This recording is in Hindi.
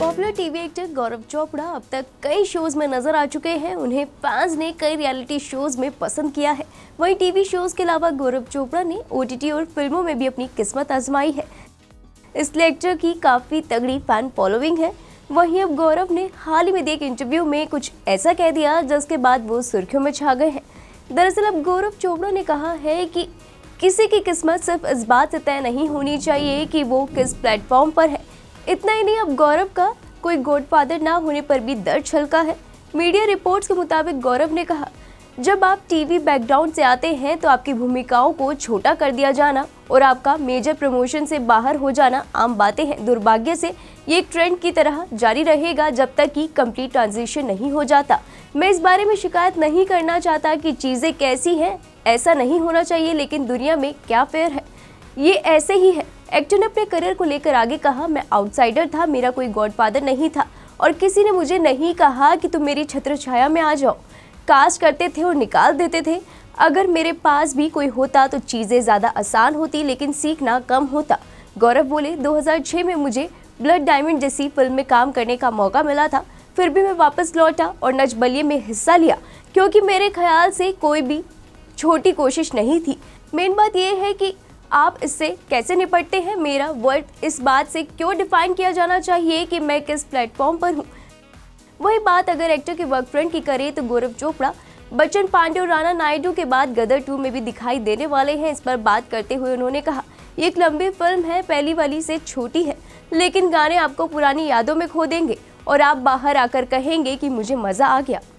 Popular TV actor Gaurav Chopra अब तक कई शोज में नजर आ चुके हैं। उन्हें फैंस ने कई रियलिटी शोज में पसंद किया है। वहीं टीवी शोज के अलावा गौरव चोपड़ा ने ओटीटी और फिल्मों में भी अपनी किस्मत आजमाई है, इसलिए एक्टर की काफी तगड़ी फैन फॉलोइंग है। वहीं अब गौरव ने हाल ही में एक इंटरव्यू में कुछ ऐसा कह दिया जिसके बाद वो सुर्खियों में छा गए हैं। दरअसल अब गौरव चोपड़ा ने कहा है कि किसी की किस्मत सिर्फ इस बात से तय नहीं होनी चाहिए कि वो किस प्लेटफॉर्म पर है। इतना ही नहीं, अब गौरव का कोई गॉडफादर ना होने पर भी दर्द छलका है। मीडिया रिपोर्ट्स के मुताबिक गौरव ने कहा, जब आप टीवी बैकग्राउंड से आते हैं तो आपकी भूमिकाओं को छोटा कर दिया जाना और आपका मेजर प्रमोशन से बाहर हो जाना आम बातें हैं। दुर्भाग्य से ये एक ट्रेंड की तरह जारी रहेगा जब तक कि कंप्लीट ट्रांजिशन नहीं हो जाता। मैं इस बारे में शिकायत नहीं करना चाहता कि चीज़ें कैसी हैं, ऐसा नहीं होना चाहिए, लेकिन दुनिया में क्या फेयर है, ये ऐसे ही है। एक्टर ने अपने करियर को लेकर आगे कहा, मैं आउटसाइडर था, मेरा कोई गॉडफादर नहीं था और किसी ने मुझे नहीं कहा कि तुम मेरी छत्र छाया में आ जाओ। कास्ट करते थे और निकाल देते थे। अगर मेरे पास भी कोई होता तो चीज़ें ज़्यादा आसान होती, लेकिन सीखना कम होता। गौरव बोले, 2006 में मुझे ब्लड डायमंड जैसी फिल्म में काम करने का मौका मिला था, फिर भी मैं वापस लौटा और नच बलिए में हिस्सा लिया क्योंकि मेरे ख्याल से कोई भी छोटी कोशिश नहीं थी। मेन बात यह है कि आप इससे कैसे निपटते हैं। मेरा वर्थ इस बात से क्यों डिफाइन किया जाना चाहिए कि मैं किस प्लेटफॉर्म पर हूँ। वही बात अगर एक्टर के वर्क फ्रेंड की करें तो गौरव चोपड़ा बच्चन पांडे और राणा नायडू के बाद गदर 2 में भी दिखाई देने वाले हैं। इस पर बात करते हुए उन्होंने कहा, ये एक लंबी फिल्म है, पहली वाली से छोटी है, लेकिन गाने आपको पुरानी यादों में खो देंगे और आप बाहर आकर कहेंगे कि मुझे मजा आ गया।